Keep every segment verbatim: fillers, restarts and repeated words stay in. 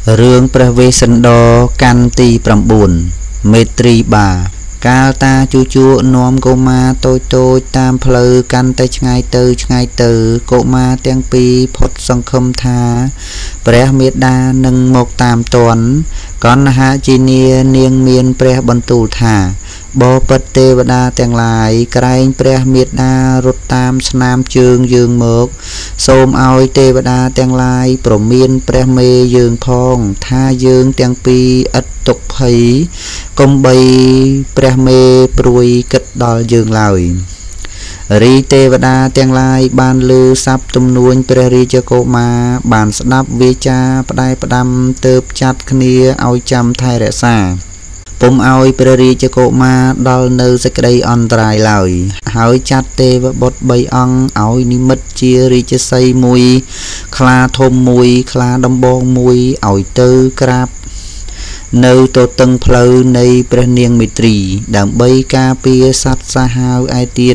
Rươngព្រះវេស្សន្តរកាន់ទី9មេត្រីបាកាលតាជួជួនាំកុមារតូចតូចតាមផ្លូវកាន់តែឆ្ងាយទៅឆ្ងាយទៅកុមារទាំងពីរផុតសង្ឃឹមថាព្រះមេដានឹងមកតាមទាន់កណ្ហាជីនានាងមានព្រះបន្ទូលថាបបិទ្ធទេវតាទាំងឡាយក្រែងព្រះមេដារត់តាមស្នាមជើងយើងមកសូមឲ្យទេវតាទាំងឡាយប្រមានព្រះមេយើងផងថាយើងទាំងពីរឥតទុក្ខភ័យកុំបីព្រះមេព្រួយគិតដល់យើងឡើយរីទេវតាទាំងឡាយបានឮស័ព្ទទំនួញព្រះរាជកុមារបានស្ដាប់វាចាផ្ដែផ្ដាំទើបចាត់គ្នាឲ្យចាំថែរក្សាពុំឲ្យព្រះរាជកុមារដល់នៅសេចក្តីអន្តរាយឡើយហើយចាត់ទេវបុត្របីអង្គឲ្យនិមិត្តជារាជសីមួយខ្លាធំមួយខ្លាដំបងមួយឲ្យទៅក្រាបនៅទទឹងផ្លូវនៃព្រះនាងមេត្រីដើម្បីការពារសត្វសាហាវឯទៀត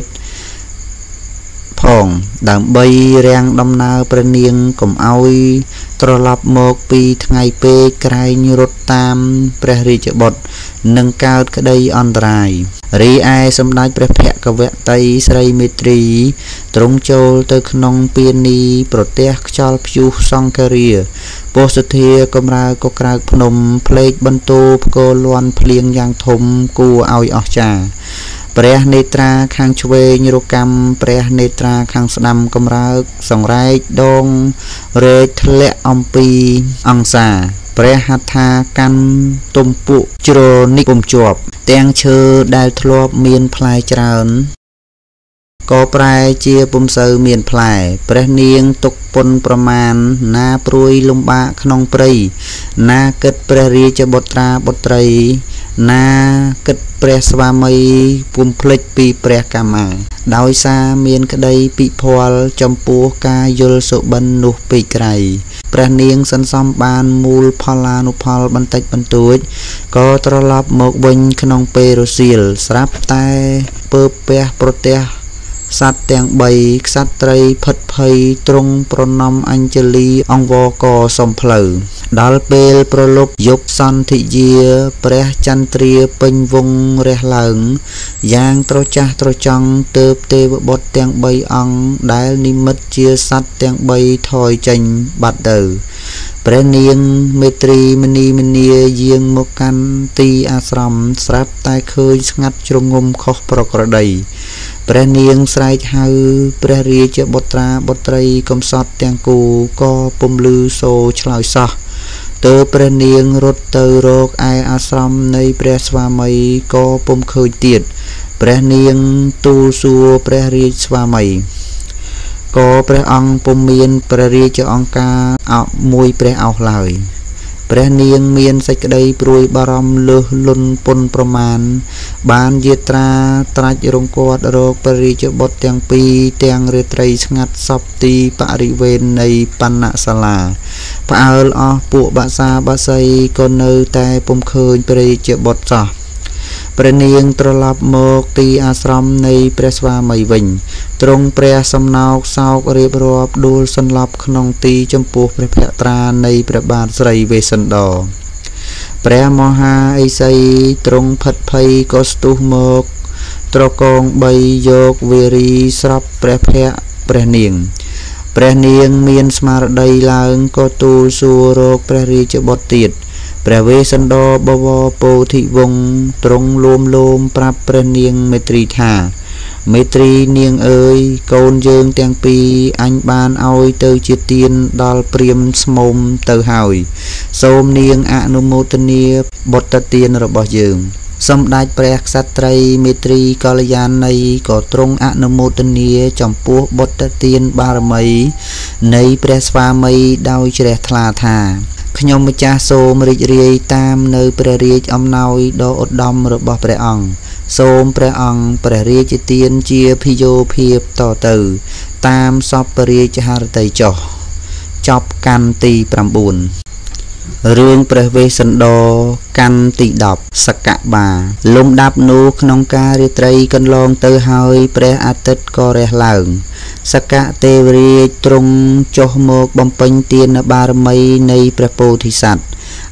ផងដើម្បីរាំងដំណើរព្រះនាងកុំឲ្យត្រឡប់មកពីថ្ងៃពេកក្រែងរត់តាមព្រះរាជបុត្រនឹងកើតក្តីអន្តរាយរីឯសម្ដេចព្រះភគវតីស្រីមេត្រីទ្រង់ចូលទៅក្នុងពានីប្រទះខ្យល់ព្យុះសង្ឃរាពោសធាកំរើកក្រៅភ្នំផ្លេកបន្ទោផ្គរលាន់ភ្លៀងយ៉ាងធំគួរឲ្យអស្ចារ្យព្រះនេត្រាខាងឆ្វេងរកម្មព្រះនេត្រាខាងស្ដាំកំរើកសង្រែកដងរែកធ្លាក់អំពីអង្សាព្រះហត្ថាកាន់ទំពួកជ្រនិកពុំជាប់ទាំងឈើដែលធ្លាប់មានផ្លែច្រើនក៏ប្រែជាពុំសូវមានផ្លែព្រះនាងទុកពុនប្រមាណណាព្រួយលំបាកក្នុងព្រៃណាគិតព្រះរាជបុត្រាបុត្រីណាគិតព្រះស្វាមីពុំភ្លេចពីព្រះកម្មាដោយសារមានក្តីពិភ័លចំពោះការយល់សុបិននោះពេកក្រៃព្រះនាងសន្សំបានមូលផល្លានុផលបន្តិចបន្តួចក៏ត្រឡប់មកវិញក្នុងពេលរសៀលស្រាប់តែពើពះប្រទះសត្វទាំងបីក្សត្រីភិតភ័យទ្រង់ប្រណំអញ្ជលីអង្វរកសំផ្លូវដល់ពេលប្រលប់យប់សន្ធិយាព្រះចន្ទ្រាពេញវងរះឡើងយ៉ាងត្រចះត្រចង់ទើបទេវបុត្រទាំងបីអង្គដែលនិមិត្តជាសត្វទាំងបីថយចេញបាត់ទៅព្រះនាងមេត្រីមនីមនីយាងមកកាន់ទីអាស្រមស្រាប់តែឃើញស្ងាត់ជ្រងំខុសប្រក្រតីព្រះនាងស្រែកហៅព្រះរាជបុត្រាបុត្រីកំសត់ទាំងគូក៏ពុំឮសូរឆ្លើយសោះទើបព្រះនាងរត់ទៅរកឯអាស្រមនៃព្រះស្វាមីក៏ពុំឃើញទៀតព្រះនាងទូលសួរព្រះរាជស្វាមីក៏ព្រះអង្គពុំមានព្រះរាជអង្ការអមួយព្រះអោសឡើយព្រះនាងមានសេចក្តីព្រួយបារម្ភលើសលន់ពុនប្រមាណបានយាត្រាត្រាច់រង្គត់រកព្រះរាជបុត្រទាំងពីរទាំងរាត្រីស្ងាត់សពទីបរិវេណនៃបណ្ណសាលាផ្អើលអស់ពួកបាសាបាសីក៏នៅតែពុំឃើញព្រះរាជបុត្រសោះព្រះនាងត្រឡប់មកទីអាស្រមនៃព្រះស្វាមីវិញទ្រង់ព្រះសំណោកសោករៀបរាប់ដួលសន្លប់ក្នុងទីចំពោះព្រះភត្រានៃព្រះបាទស្រីវេស្សន្តរព្រះមហាឥសីទ្រង់ភិតភ័យក៏ស្ទុះមកត្រកងបីយកវេរីស្រាប់ព្រះភ័ក្រព្រះនាងព្រះនាងមានស្មារតីឡើងក៏ទូលសួររកព្រះរាជបុត្រទៀតព្រះវេស្សន្តរបវរពោធិវង្សទ្រង់លួមលោមប្រាប់ព្រះនាងមេត្រីថាមេត្រីនាងអើយកូនយើងទាំងពីរអញបានឲ្យទៅជាទានដល់ព្រាហ្មណ៍ស្មោមទៅហើយសូមនាងអនុមោទនាបុត្រទានរបស់យើងសម្ដេចព្រះក្សត្រីមេត្រីកល្យាណីក៏ទ្រង់អនុមោទនាចំពោះបុត្រទានបារមីនៃព្រះស្វាមីដោយជ្រះថ្លាថាខ្ញុំម្ចាស់សូមរីករាយតាមនៅព្រះរាជអំណោយដ៏ឧត្តមរបស់ព្រះអង្គសូមព្រះអង្គព្រះរាជទានជាភិយោភាពតទៅតាមសពរាជហឫទ័យចុះចប់កាន់ទី9រឿងព្រះវេស្សន្តរកាន់ទី10សកបាលំដាប់នោះក្នុងការរាត្រីកន្លងទៅហើយព្រះអាទិត្យក៏រះឡើងសកទេវរាជទ្រង់ចុះមកបំពេញទានបារមីនៃព្រះពោធិសត្វ ព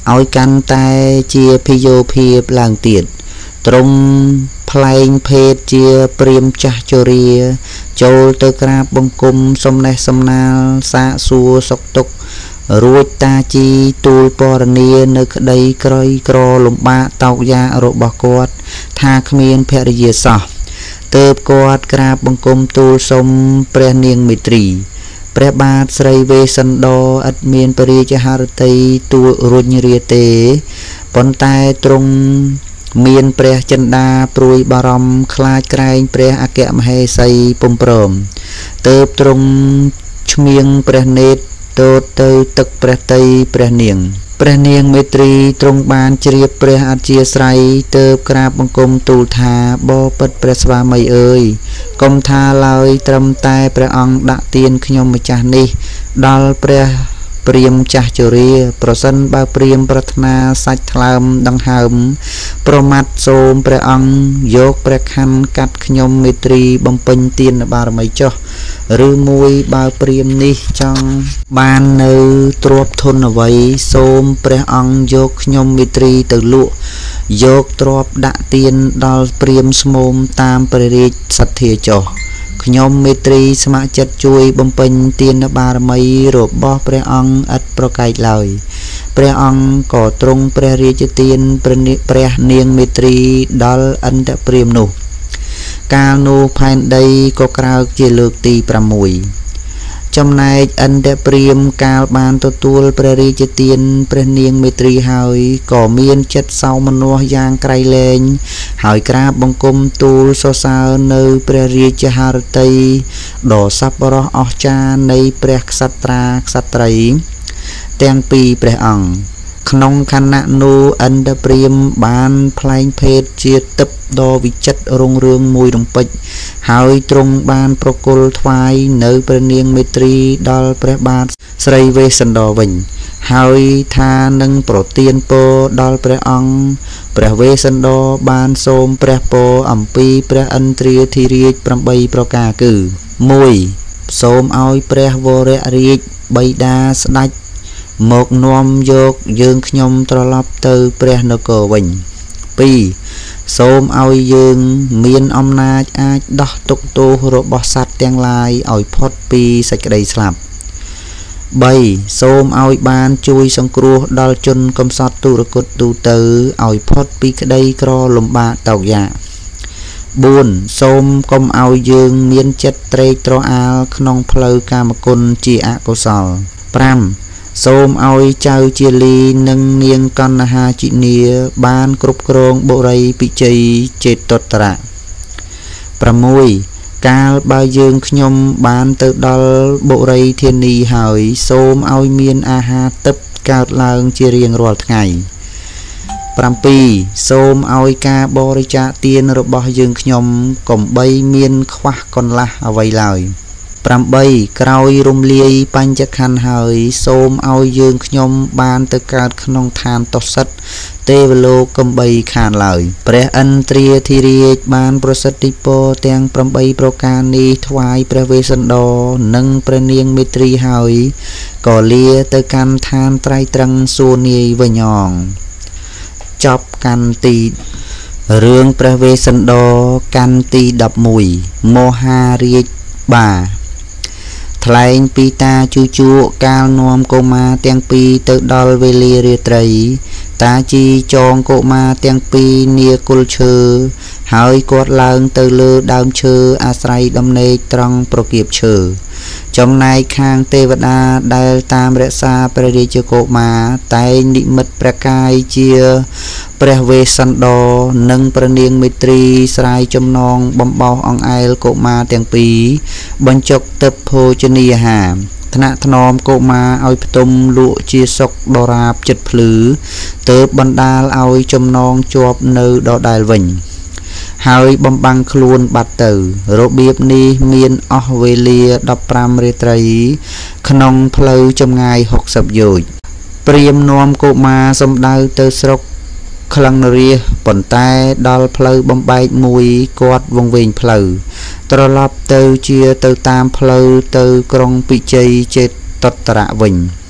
ឲ្យកាន់តែជាភិយោភាពឡើងទៀតទ្រង់ផ្លែងភេទជាព្រាហ្មណ៍ចាស់ជរាចូលទៅក្រាបបង្គំសំណេះសំណាលសាកសួរសុខទុក្ខរួចតាជីទូលពរនានៅក្តីក្រយក្រលំបាកតោកយ៉ារបស់គាត់ថាគ្មានភរិយាសោះទើបគាត់ក្រាបបង្គំទូលសុំព្រះនាងមេត្រីព្រះបាទស្រីវេស្សន្តរឥតមានពរាជហឫទ័យទូលរុញរាទេប៉ុន្តែទ្រង់មានព្រះចិន្តាព្រួយបារម្ភខ្លាចក្រែងព្រះអគ្គមហេសីពុំព្រមទើបទ្រង់ឈ្មៀងព្រះនេត្រទតទៅទឹកព្រះតីព្រះនាងព្រះនាងមេត្រីទ្រង់បានជ្រាបព្រះអធ្យាស្រ័យទើបក្រាបបង្គំទូលថាបបិទ្ធព្រះស្វាមីអើយកុំថាឡើយត្រឹមតែព្រះអង្គដាក់ទានខ្ញុំម្ចាស់នេះដល់ព្រះព្រាហ្មណ៍ចាស់ជរាប្រសិនបើព្រាហ្មណ៍ប្រាថ្នាសាច់ថ្លើមដង្ហើមប្រមាត់សូមព្រះអង្គយកព្រះខ័ណ្ឌកាត់ខ្ញុំមេត្រីបំពេញទានបារមីចុះឬមួយបើព្រាហ្មណ៍នេះចង់បាននៅទ្រព្យធនអ្វីសូមព្រះអង្គយកខ្ញុំមេត្រីទៅលក់យកទ្រព្យដាក់ទានដល់ព្រាហ្មណ៍ស្មោមតាមព្រះរាជសទ្ធាចុះខ្ញុំមេត្រីស្ម័គ្រចិត្តជួយបំពេញទានបារមីរបស់ព្រះអង្គឥតប្រកែកឡើយព្រះអង្គក៏ទ្រង់ព្រះរាជទានព្រះនាងមេត្រីដល់ឥន្ទព្រាហ្មណ៍នោះកាលនោះផែនដីក៏ក្រើកជាលើកទីប្រាំមួយចំណែកឥន្ទព្រាហ្មណ៍កាលបានទទួលព្រះរាជទានព្រះនាងមេត្រីហើយក៏មានចិត្តសោមនស្សយ៉ាងក្រៃលែងហើយក្រាបបង្គំទូលសរសើរនៅព្រះរាជហឫទ័យដ៏សប្បុរសអស្ចារ្យនៃព្រះក្សត្រាក្សត្រីទាំងពីរព្រះអង្គក្នុងខណៈនោះឥន្ទព្រាហ្មណ៍បានផ្លែងភេទជាទឹកដ៏វិចិត្ររុងរឿងមួយរំពេចហើយទ្រង់បានប្រគល់ថ្វាយនៅព្រះនាងមេត្រីដល់ព្រះបាទស្រីវេស្សន្តរវិញហើយថានឹងប្រទានពរដល់ព្រះអង្គព្រះវេស្សន្តរបានសូមព្រះពរអំពីព្រះឥន្ទ្រាធិរាជប្រាំបីប្រការគឺមួយសូមឲ្យព្រះវររាជបិតាស្ដេចមកនាំយកយើងខ្ញុំត្រឡប់ទៅព្រះនគរវិញពីរសូមឲ្យយើងមានអំណាចអាចដោះទុក្ខទោសរបស់សត្វទាំងឡាយឲ្យផុតពីសេចក្តីស្លាប់បីសូមឲ្យបានជួយសង្គ្រោះដល់ជនកំសត់ទុរគតទូទៅឲ្យផុតពីក្តីក្រលំបាកតោកយ៉ាបួនសូមកុំឲ្យយើងមានចិត្តត្រេកត្រអាលក្នុងផ្លូវកាមគុណជាអកុសលប្រាំសូមឲ្យចៅជាលីនិងនាងកណ្ហាជីនាបានគ្រប់គ្រងបុរីពិជ័យចេតតរៈប្រាំមួយកាលបើយើងខ្ញុំបានទៅដល់បុរីធានីហើយសូមឲ្យមានអាហារទឹកកើតឡើងជារៀងរាល់ថ្ងៃប្រាំពីរសូមឲ្យការបរិច្ចាគទានរបស់យើងខ្ញុំកុំបីមានខ្វះកន្លះអ្វីឡើយប្រាំបីក្រោយរំលាយបញ្ចខណ្ឌហើយសូមឲ្យយើងខ្ញុំបានទៅកើតក្នុងឋានតុសិតទេវលោកកំបីខានឡើយព្រះឥន្ទ្រាធិរាជបានប្រសិទ្ធិពរទាំងប្រាំបីប្រការនេះថ្វាយព្រះវេស្សន្តរនិងព្រះនាងមេត្រីហើយក៏លាទៅកាន់ឋានត្រៃត្រឹងសួគ៌នាយវិញអងចប់កាន់ទីរឿងព្រះវេស្សន្តរកាន់ទីដប់មួយមហារាជបាថ្លែងពីតាជូជូកាលនាំកុមារទាំងពីរទៅដល់វេលារាត្រីតាជីចងកុមារទាំងពីរនាគល់ឈើហើយគាត់ឡើងទៅលើដើមឈើអាស្រ័យដំណេកត្រង់ប្រគៀបឈើចំណែកខាងទេវតាដែលតាមរក្សាព្រះរាជកុមារតែងនិមិត្តព្រះកាយជាព្រះវេស្សន្តរនិងព្រះនាងមេត្រីស្រាយចំណងបំបោសអង្អែលកុមារទាំងពីរបញ្ចុកទឹកភោជនីយអាហារថ្នាក់ថ្នមកុមារឲ្យផ្ទុំលក់ជាសុខដរាបចិត្តភ្លឺទើបបណ្ដាលឲ្យចំណងជាប់នៅដដែលវិញហើយបំបាំងខ្លួនបាត់ទៅរបៀបនេះមានអស់វេលាដប់ប្រាំរាត្រីក្នុងផ្លូវចម្ងាយហុកសិបយោជន៍ព្រាហ្មណ៍នាំកុមារសំដៅទៅស្រុកក្លឹងនរាប៉ុន្តែដល់ផ្លូវបំបែកមួយគាត់វង្វេងផ្លូវត្រឡប់ទៅជាទៅតាមផ្លូវទៅក្រុងពិជ័យចេតតរៈវិញ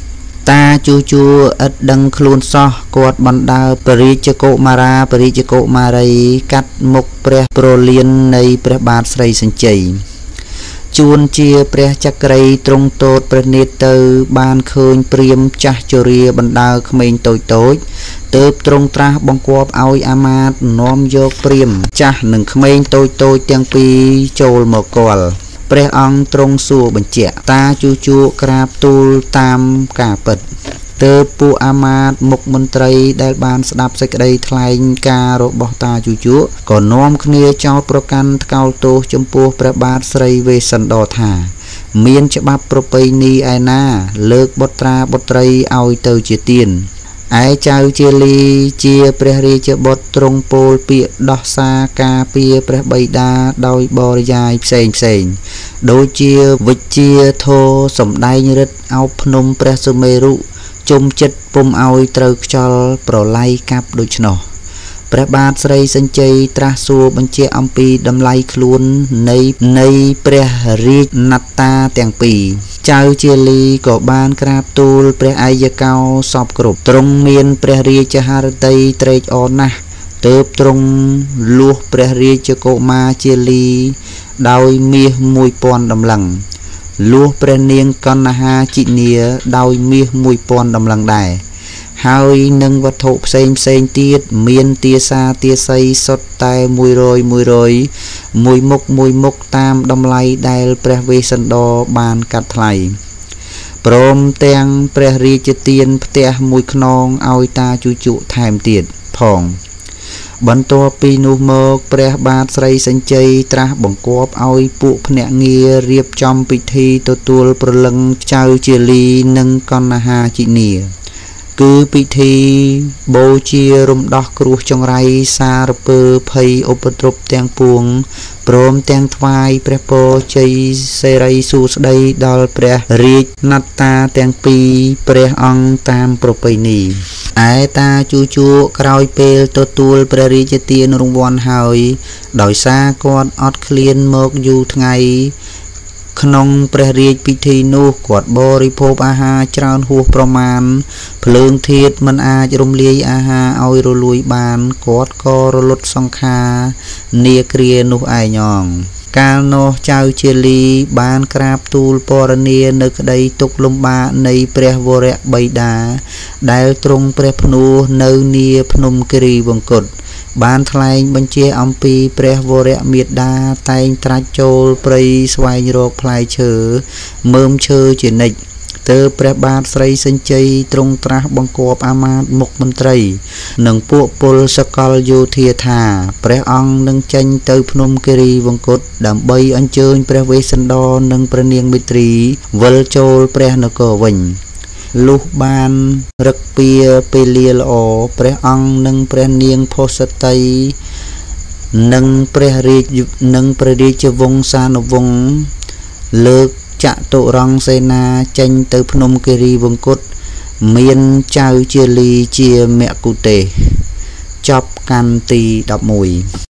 តាជួជួឥតដឹងខ្លួនសោះគាត់បណ្ដើរពរិជ្ជកុមារាពរិជ្ជកុមារីកាត់មុខព្រះប្រលាននៃព្រះបាទស្រីសញ្ជ័យជួនជាព្រះចក្រីទ្រង់តូតព្រះនេត្រទៅបានឃើញព្រាហ្មណ៍ចាស់ជរាបណ្ដើរក្មេងតូចតូចទើបទ្រង់ត្រាស់បង្គាប់ឲ្យអាមាត្យនាំយកព្រាហ្មណ៍ចាស់និងក្មេងតូចតូចទាំងពីរចូលមកគាល់ព្រះអង្គទ្រង់សួរបញ្ជាក់តាជួជួក្រាបទូលតាមការពិតទើបពួកអាមាត្យមុខមន្ត្រីដែលបានស្ដាប់សេចក្តីថ្លែងការណ៍របស់តាជួជួក៏នាំគ្នាចោទប្រកាន់ថ្កោលទោសចំពោះព្រះបាទស្រីវេស្សន្តរថាមានច្បាប់ប្រពៃណីឯណាលើកបុត្រាបុត្រីឲ្យទៅជាទានឯចៅជាលីជាព្រះរាជបុត្រទ្រង់ពោលពាក្យដោះសារការពារព្រះបិតាដោយបរិយាយផ្សេងផ្សេងដូចជាវិជ្ជាធរសម្ដែងរិទ្ធអោបភ្នំព្រះសុមេរុជុំចិត្តពុំឲ្យត្រូវខ្យល់ប្រឡ័យកាប់ដូច្នោះព្រះបាទស្រីសញ្ជ័យត្រាស់សួរបញ្ជាអំពីតម្លៃខ្លួននៃនៃព្រះរាជណត្តាទាំងពីរចៅជាលីក៏បានក្រាបទូលព្រះអាយកោសពគ្រប់ទ្រង់មានព្រះរាជហឫទ័យត្រេកអរណាស់ទើបទ្រង់លួសព្រះរាជកុមារជាលីដោយមាសមួយពាន់តម្លឹងលួសព្រះនាងកណ្ហាជីនាដោយមាសមួយពាន់តម្លឹងដែរហើយនឹងវត្ថុផ្សេងផ្សេងទៀតមានទាសាទាស័យសុទ្ធតែមួយរយមួយរយមួយមុខមួយមុខតាមតម្លៃដែលព្រះវេស្សន្តរបានកាត់ថ្លៃព្រមទាំងព្រះរាជទានផ្ទះមួយខ្នងឲ្យតាជួជុថែមទៀតផងបន្ទាប់ពីនោះមកព្រះបាទស្រីសញ្ជ័យត្រាស់បង្គាប់ឲ្យពួកភ្នាក់ងាររៀបចំពិធីទទួលព្រលឹងចៅជាលីនិងកណ្ហាជីនាគឺពិធីបូជារំដោះគ្រោះចង្រៃសារពើភ័យឧបទ្រពទាំងពួងព្រមទាំងថ្វាយព្រះពរជ័យសិរីសួស្តីដល់ព្រះរាជណត្តាទាំងពីរព្រះអង្គតាមប្រពៃណីឯតាជួជួក្រោយពេលទទួលព្រះរាជទានរង្វាន់ហើយដោយសារគាត់អត់ឃ្លានមកយូរថ្ងៃក្នុងព្រះរាជពិធីនោះគាត់បរិភោគអាហារច្រើនហួសប្រមាណភ្លើងធាតុមិនអាចរំលាយអាហារឲ្យរលួយបានគាត់ក៏រលត់សង្ខារនាគ្រានោះឯងងកាលនោះចៅជាលីបានក្រាបទូលពរនានៅក្តីទុក្ខលំបាកនៃព្រះវរបិតាដែលទ្រង់ព្រះភ្នោះនៅនាភ្នំគិរីវង្គតបានថ្លែងបញ្ជាអំពីព្រះវរមេតាតែងត្រាច់ចូលព្រៃស្វែងរកផ្លែឈើមើមឈើជានិច្ចទើបព្រះបាទស្រីសញ្ជ័យទ្រង់ត្រាស់បង្គាប់អាមាត្យមុខមន្ត្រីនិងពួកពលសកលយោធាថាព្រះអង្គនឹងចេញទៅភ្នំគិរីវង្គតដើម្បីអញ្ជើញព្រះវេស្សន្តរនិងព្រះនាងមេត្រីវិលចូលព្រះនគរវិញលុះបានរឹកពីពេលលាល្អព្រះអង្គនិងព្រះនាងផុសតីនិងព្រះរាជនិងព្រះរាជវង្សានុវង្សលើកចតុរង្គសេនាចេញទៅភ្នំគិរីវង្គតមានចៅជាលីជាមគ្គុទេសចប់កាន់ទីដប់មួយ